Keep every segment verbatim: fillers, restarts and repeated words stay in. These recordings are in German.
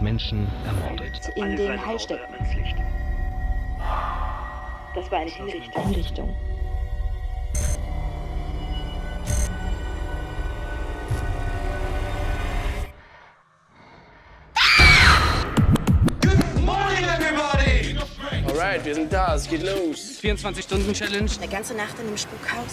Menschen ermordet. In den Heilstätten. Das war eine Hinrichtung. Hinrichtung. Alright, wir sind da, es geht los. vierundzwanzig Stunden Challenge. Eine ganze Nacht in dem Spukhaus.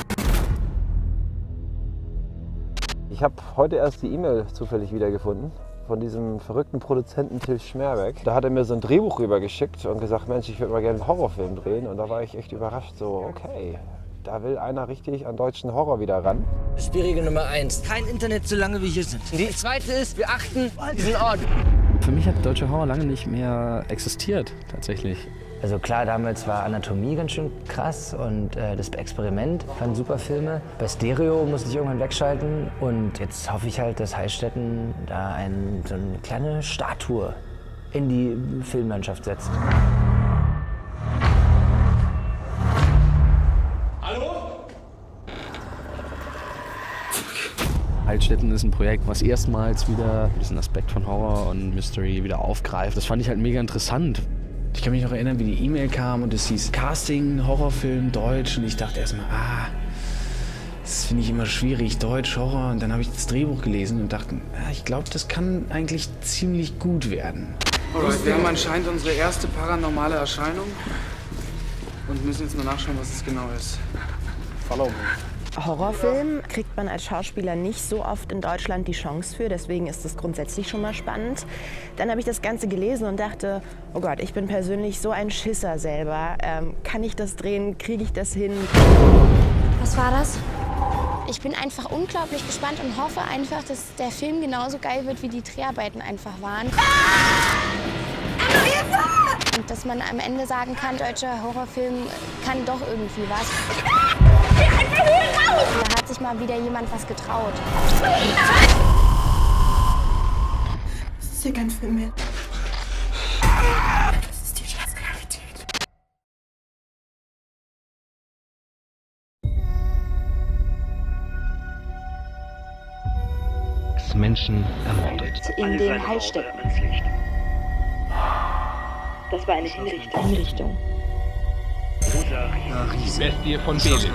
Ich habe heute erst die E-Mail zufällig wiedergefunden von diesem verrückten Produzenten Till Schmerbeck. Da hat er mir so ein Drehbuch rübergeschickt und gesagt, Mensch, ich würde mal gerne einen Horrorfilm drehen. Und da war ich echt überrascht, so okay, da will einer richtig an deutschen Horror wieder ran. Spielregel Nummer eins, kein Internet, solange wir hier sind. Die zweite ist, wir achten diesen Ort. Für mich hat deutscher Horror lange nicht mehr existiert, tatsächlich. Also klar, damals war Anatomie ganz schön krass und äh, das Experiment fand super Filme. Bei Stereo musste ich irgendwann wegschalten und jetzt hoffe ich halt, dass Heilstätten da ein, so eine kleine Statue in die Filmlandschaft setzt. Heilstätten ist ein Projekt, was erstmals wieder diesen Aspekt von Horror und Mystery wieder aufgreift. Das fand ich halt mega interessant. Ich kann mich noch erinnern, wie die E-Mail kam und es hieß Casting, Horrorfilm, Deutsch. Und ich dachte erstmal, ah, das finde ich immer schwierig, Deutsch, Horror. Und dann habe ich das Drehbuch gelesen und dachte, ah, ich glaube, das kann eigentlich ziemlich gut werden. Alright, wir haben anscheinend unsere erste paranormale Erscheinung und müssen jetzt mal nachschauen, was es genau ist. Follow me. Horrorfilm kriegt man als Schauspieler nicht so oft in Deutschland die Chance für, deswegen ist es grundsätzlich schon mal spannend. Dann habe ich das Ganze gelesen und dachte, oh Gott, ich bin persönlich so ein Schisser selber. Ähm, kann ich das drehen? Kriege ich das hin? Was war das? Ich bin einfach unglaublich gespannt und hoffe einfach, dass der Film genauso geil wird, wie die Dreharbeiten einfach waren. Und dass man am Ende sagen kann, deutscher Horrorfilm kann doch irgendwie was. Da hat sich mal wieder jemand was getraut. Das ist ja kein Film mehr. Das ist die schwarze Realität. Menschen ermordet. In den Heilstätten. Das war eine Hinrichtung. Hinrichtung. Bestie von Belitz.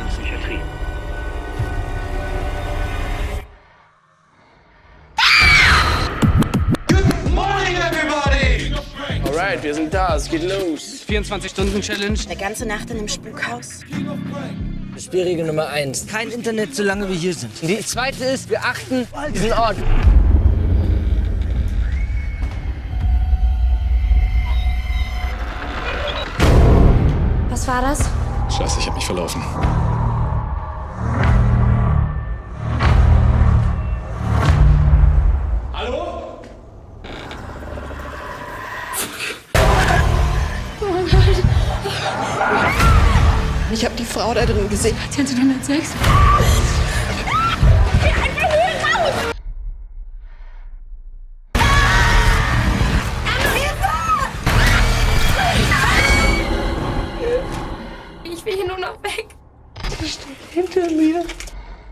Alright, wir sind da, es geht los. vierundzwanzig Stunden Challenge. Eine ganze Nacht in dem Spukhaus. Spielregel Nummer eins, kein Internet, solange wir hier sind. Die zweite ist, wir achten diesen Ort. Was war das? Scheiße, ich habe mich verlaufen. Hallo? Oh mein Gott. Ich habe die Frau da drin gesehen. neunzehnhundertsechs. Ich will hier nur noch weg. Die steht hinter mir.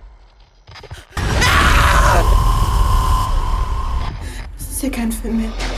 Das ist ja kein Film mehr.